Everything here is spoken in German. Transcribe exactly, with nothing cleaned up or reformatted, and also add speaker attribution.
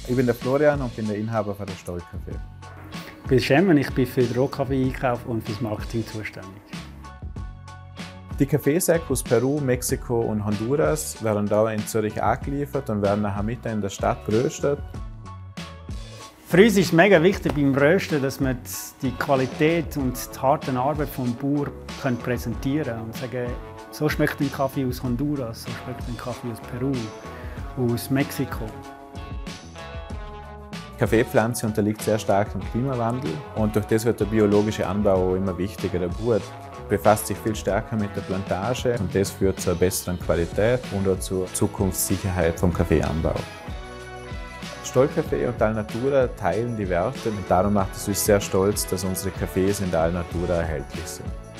Speaker 1: Ich bin der Florian und bin der Inhaber von der Stoll-Café.
Speaker 2: Ich bin Schemmen, ich bin für den Rohkaffee-Einkauf und für das Marketing zuständig.
Speaker 1: Die Kaffeesäcke aus Peru, Mexiko und Honduras werden hier in Zürich angeliefert und werden nachher mitten in der Stadt geröstet.
Speaker 2: Für uns ist es mega wichtig beim Rösten, dass wir die Qualität und die harte Arbeit des Bauern präsentieren können und sagen, so schmeckt ein Kaffee aus Honduras, so schmeckt ein Kaffee aus Peru, aus Mexiko.
Speaker 1: Die Kaffeepflanze unterliegt sehr stark dem Klimawandel und durch das wird der biologische Anbau auch immer wichtiger. Der Bauer befasst sich viel stärker mit der Plantage und das führt zu einer besseren Qualität und auch zur Zukunftssicherheit vom Kaffeeanbau. Stoll-Café und Alnatura teilen die Werte und darum macht es uns sehr stolz, dass unsere Kaffees in der Alnatura erhältlich sind.